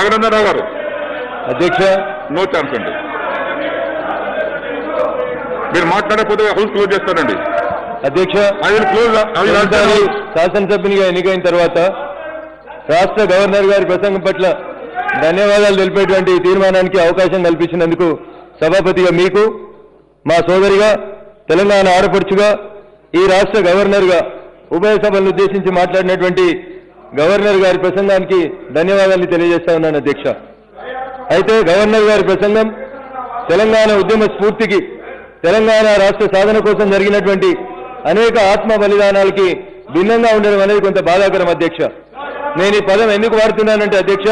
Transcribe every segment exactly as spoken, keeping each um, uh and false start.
రఘునందన్ రావు గారు అధ్యక్ష no chance అండి. మీరు మాట్లాడకపోతే హౌస్ క్లోజ్ చేస్తారండి. అధ్యక్ష క్లోజ్ శాసనసభ్యునిగా ఎన్నికైన తర్వాత రాష్ట్ర గవర్నర్ గారి ప్రసంగం పట్ల ధన్యవాదాలు తెలిపేటువంటి తీర్మానానికి అవకాశం కల్పించినందుకు సభాపతిగా మీకు, మా సోదరిగా, తెలంగాణ ఆడపడుచుగా, ఈ రాష్ట్ర గవర్నర్గా ఉభయ సభలను ఉద్దేశించి మాట్లాడినటువంటి గవర్నర్ గారి ప్రసంగానికి ధన్యవాదాలు తెలియజేస్తా ఉన్నాను అధ్యక్ష. అయితే గవర్నర్ గారి ప్రసంగం తెలంగాణ ఉద్యమ స్ఫూర్తికి, తెలంగాణ రాష్ట్ర సాధన కోసం జరిగినటువంటి అనేక ఆత్మ బలిదానాలకి భిన్నంగా ఉండడం అనేది కొంత బాధాకరం అధ్యక్ష. నేను ఈ పదం ఎందుకు వాడుతున్నానంటే అధ్యక్ష,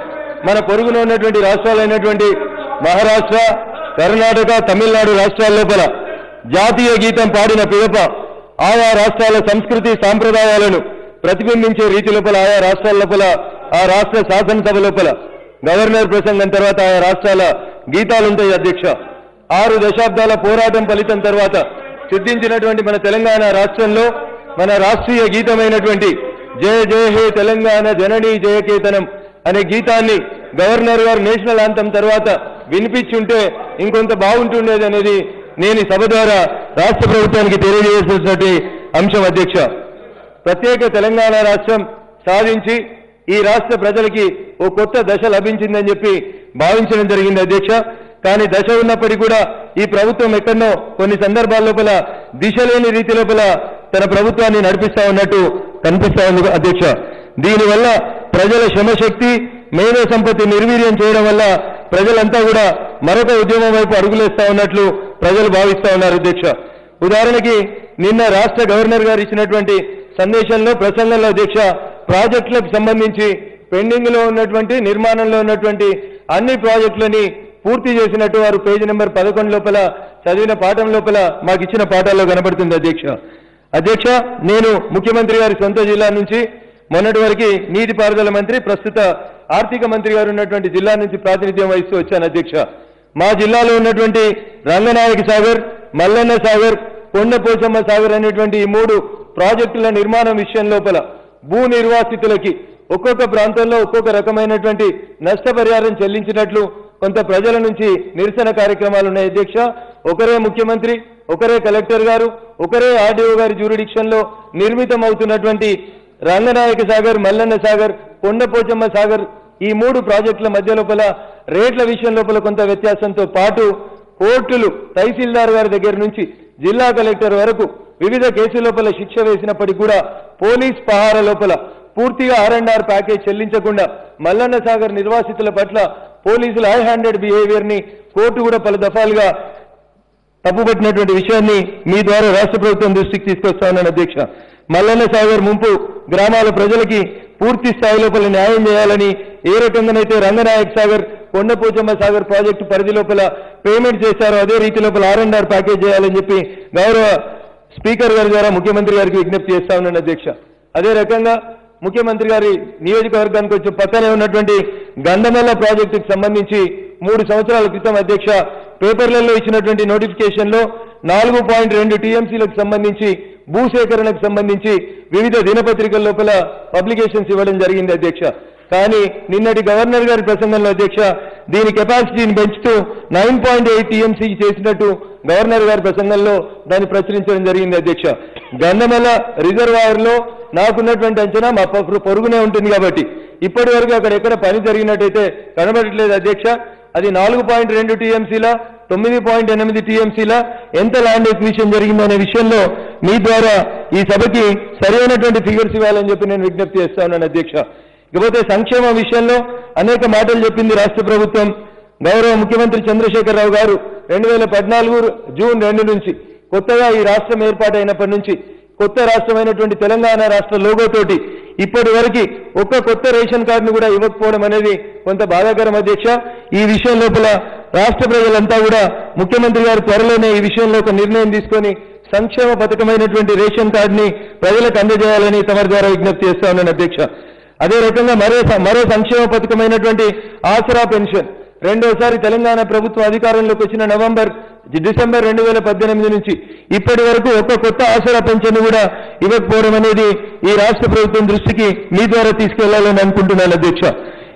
మన పొరుగున ఉన్నటువంటి రాష్ట్రాలైనటువంటి మహారాష్ట్ర, కర్ణాటక, తమిళనాడు రాష్ట్రాల లోపల జాతీయ గీతం పాడిన పిదప ఆయా రాష్ట్రాల సంస్కృతి సాంప్రదాయాలను ప్రతిబింబించే రీతి లోపల ఆయా రాష్ట్రాల లోపల ఆ రాష్ట్ర శాసనసభ లోపల గవర్నర్ ప్రసంగం తర్వాత ఆయా రాష్ట్రాల గీతాలుంటాయి అధ్యక్ష. ఆరు దశాబ్దాల పోరాటం ఫలితం తర్వాత సిద్ధించినటువంటి మన తెలంగాణ రాష్ట్రంలో మన రాష్ట్రీయ గీతమైనటువంటి జయ జయ హే తెలంగాణ జననీ జయకేతనం అనే గీతాన్ని గవర్నర్ గారు నేషనల్ యాంథమ్ తర్వాత వినిపించుంటే ఇంకొంత బాగుంటుండేది అనేది నేను ఈ సభ ద్వారా రాష్ట్ర ప్రభుత్వానికి తెలియజేసినటువంటి అంశం అధ్యక్ష. ప్రత్యేక తెలంగాణ రాష్ట్రం సాధించి ఈ రాష్ట్ర ప్రజలకి ఓ కొత్త దశ లభించిందని చెప్పి భావించడం జరిగింది అధ్యక్ష. కానీ దశ ఉన్నప్పటికీ కూడా ఈ ప్రభుత్వం ఎక్కడనో కొన్ని సందర్భాల లోపల దిశ లేని రీతి లోపల తన ప్రభుత్వాన్ని నడిపిస్తా ఉన్నట్టు కనిపిస్తా ఉంది అధ్యక్ష. దీనివల్ల ప్రజల శ్రమశక్తి, మేధో సంపత్తి నిర్వీర్యం చేయడం వల్ల ప్రజలంతా కూడా మరొక ఉద్యమం వైపు అడుగులేస్తా ఉన్నట్లు ప్రజలు భావిస్తా ఉన్నారు అధ్యక్ష. ఉదాహరణకి నిన్న రాష్ట్ర గవర్నర్ గారు ఇచ్చినటువంటి సందేశంలో, ప్రసంగంలో అధ్యక్ష, ప్రాజెక్టులకు సంబంధించి పెండింగ్ లో ఉన్నటువంటి, నిర్మాణంలో ఉన్నటువంటి అన్ని ప్రాజెక్టులని పూర్తి చేసినట్టు వారు పేజీ నెంబర్ పదకొండు లోపల చదివిన పాఠం లోపల మాకు ఇచ్చిన పాఠాల్లో కనబడుతుంది అధ్యక్ష. అధ్యక్ష, నేను ముఖ్యమంత్రి గారి సొంత జిల్లా నుంచి మొన్నటి వరకు నీటిపారుదల మంత్రి, ప్రస్తుత ఆర్థిక మంత్రి గారు ఉన్నటువంటి జిల్లా నుంచి ప్రాతినిధ్యం వహిస్తూ వచ్చాను అధ్యక్ష. మా జిల్లాలో ఉన్నటువంటి రంగనాయక సాగర్, మల్లన్న సాగర్, కొండపోచమ్మ సాగర్ అనేటువంటి ఈ మూడు ప్రాజెక్టుల నిర్మాణం విషయం లోపల భూ నిర్వాసితులకి ఒక్కొక్క ప్రాంతంలో ఒక్కొక్క రకమైనటువంటి నష్టపరిహారం చెల్లించినట్లు కొంత ప్రజల నుంచి నిరసన కార్యక్రమాలు ఉన్నాయి అధ్యక్ష. ఒకరే ముఖ్యమంత్రి, ఒకరే కలెక్టర్ గారు, ఒకరే ఆర్డీఓ గారి జ్యూరిడిక్షన్ లో నిర్మితం అవుతున్నటువంటి రంగనాయక సాగర్, మల్లన్న సాగర్, కొండపోచమ్మ సాగర్ ఈ మూడు ప్రాజెక్టుల మధ్య లోపల రేట్ల విషయం లోపల కొంత వ్యత్యాసంతో పాటు కోర్టులు, తహసీల్దార్ గారి దగ్గర నుంచి జిల్లా కలెక్టర్ వరకు వివిధ కేసుల లోపల శిక్ష వేసినప్పటికీ కూడా పోలీస్ పహార లోపల పూర్తిగా ఆర్ అండ్ ఆర్ ప్యాకేజ్ చెల్లించకుండా మల్లన్న సాగర్ నిర్వాసితుల పట్ల పోలీసుల హై హ్యాండెడ్ బిహేవియర్ ని కోర్టు కూడా పలు దఫాలుగా తప్పుపట్టినటువంటి విషయాన్ని మీ ద్వారా రాష్ట్ర ప్రభుత్వం దృష్టికి తీసుకొస్తా ఉన్నాను అధ్యక్ష. మల్లన్న సాగర్ ముంపు గ్రామాల ప్రజలకి పూర్తి స్థాయి లోపల న్యాయం చేయాలని, ఏ రకంగానైతే రంగనాయక్ సాగర్, కొండపోచమ్మ సాగర్ ప్రాజెక్టు పరిధి లోపల పేమెంట్ చేశారో అదే రీతి లోపల ఆర్ అండ్ ఆర్ ప్యాకేజ్ చేయాలని చెప్పి గౌరవ స్పీకర్ గారి ద్వారా ముఖ్యమంత్రి గారికి విజ్ఞప్తి చేస్తా ఉన్నాను అధ్యక్ష. అదే రకంగా ముఖ్యమంత్రి గారి నియోజకవర్గానికి వచ్చి పక్కనే ఉన్నటువంటి గంధమల్ల ప్రాజెక్టుకు సంబంధించి మూడు సంవత్సరాల క్రితం అధ్యక్ష పేపర్లలో ఇచ్చినటువంటి నోటిఫికేషన్ లో నాలుగు పాయింట్ రెండు టీఎంసీలకు సంబంధించి భూసేకరణకు సంబంధించి వివిధ దినపత్రికల లోపల పబ్లికేషన్స్ ఇవ్వడం జరిగింది అధ్యక్ష. కానీ నిన్నటి గవర్నర్ గారి ప్రసంగంలో అధ్యక్ష దీని కెపాసిటీని పెంచుతూ నైన్ పాయింట్ ఎయిట్ టీఎంసీ చేసినట్టు గవర్నర్ గారి ప్రసంగంలో దాన్ని ప్రచురించడం జరిగింది అధ్యక్ష. గంధమల్ల రిజర్వాయర్ లో నాకున్నటువంటి అంచనా మా పొరుగునే ఉంటుంది కాబట్టి ఇప్పటి వరకు అక్కడ ఎక్కడ పని జరిగినట్టయితే కనబడట్లేదు అధ్యక్ష. అది నాలుగు పాయింట్ రెండు టీఎంసీల, తొమ్మిది పాయింట్ ఎనిమిది టీఎంసీల ఎంత ల్యాండ్ ఎక్విజిషన్ జరిగిందనే విషయంలో మీ ద్వారా ఈ సభకి సరైనటువంటి ఫిగర్స్ ఇవ్వాలని చెప్పి నేను విజ్ఞప్తి చేస్తా ఉన్నాను అధ్యక్ష. ఇకపోతే సంక్షేమ విషయంలో అనేక మాటలు చెప్పింది రాష్ట్ర ప్రభుత్వం. గౌరవ ముఖ్యమంత్రి చంద్రశేఖరరావు గారు రెండు వేల పద్నాలుగు జూన్ రెండు నుంచి కొత్తగా ఈ రాష్ట్రం ఏర్పాటైనప్పటి నుంచి కొత్త రాష్ట్రమైనటువంటి తెలంగాణ రాష్ట్ర లోగోతోటి ఇప్పటి వరకు ఒక్క కొత్త రేషన్ కార్డును కూడా ఇవ్వకపోవడం అనేది కొంత బాధాకరం అధ్యక్ష. ఈ విషయం లోపల రాష్ట్ర ప్రజలంతా కూడా ముఖ్యమంత్రి గారు త్వరలోనే ఈ విషయంలో ఒక నిర్ణయం తీసుకొని సంక్షేమ పథకమైనటువంటి రేషన్ కార్డుని ప్రజలకు అందజేయాలని తమ ద్వారా విజ్ఞప్తి చేస్తా ఉన్నాను అధ్యక్ష. అదే రకంగా మరో మరో సంక్షేమ పథకమైనటువంటి ఆసరా పెన్షన్ రెండోసారి తెలంగాణ ప్రభుత్వం అధికారంలోకి వచ్చిన నవంబర్ డిసెంబర్ రెండు వేల పద్దెనిమిది నుంచి ఇప్పటి వరకు ఒక కొత్త ఆసరా పెన్షన్ కూడా ఇవ్వకపోవడం అనేది ఈ రాష్ట్ర ప్రభుత్వం దృష్టికి మీ ద్వారా తీసుకెళ్లాలని అనుకుంటున్నాను అధ్యక్ష.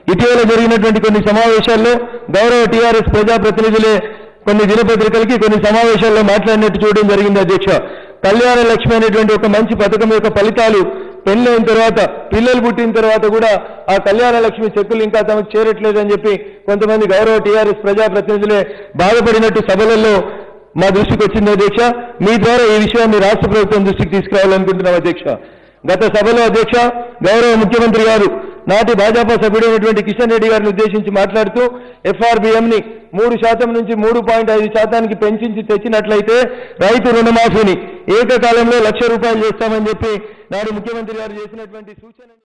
ఇటీవల జరిగినటువంటి కొన్ని సమావేశాల్లో గౌరవ టీఆర్ఎస్ ప్రజాప్రతినిధులే కొన్ని దినపత్రికలకి కొన్ని సమావేశాల్లో మాట్లాడినట్టు చూడడం జరిగింది అధ్యక్ష. కళ్యాణ లక్ష్మి అనేటువంటి ఒక మంచి పథకం యొక్క ఫలితాలు పెళ్ళైన తర్వాత పిల్లలు పుట్టిన తర్వాత కూడా ఆ కళ్యాణ లక్ష్మి చెక్కులు ఇంకా తమకు చేరట్లేదు అని చెప్పి కొంతమంది గౌరవ టీఆర్ఎస్ ప్రజాప్రతినిధులే బాధపడినట్టు సభలలో మా దృష్టికి వచ్చింది అధ్యక్ష. మీ ద్వారా ఈ విషయాన్ని రాష్ట్ర ప్రభుత్వం దృష్టికి తీసుకురావాలనుకుంటున్నాం అధ్యక్ష. గత సభలో అధ్యక్ష గౌరవ ముఖ్యమంత్రి గారు నాటి భాజపా సభ్యుడైనటువంటి కిషన్ రెడ్డి గారిని ఉద్దేశించి మాట్లాడుతూ ఎఫ్ఆర్బిఎం ని మూడు శాతం నుంచి మూడు పాయింట్ ఐదు శాతానికి పెంచి తెచ్చినట్లయితే రైతు రుణమాఫీని ఏకకాలంలో లక్ష రూపాయలు చేస్తామని చెప్పి నాడు ముఖ్యమంత్రి గారు చేసినటువంటి సూచన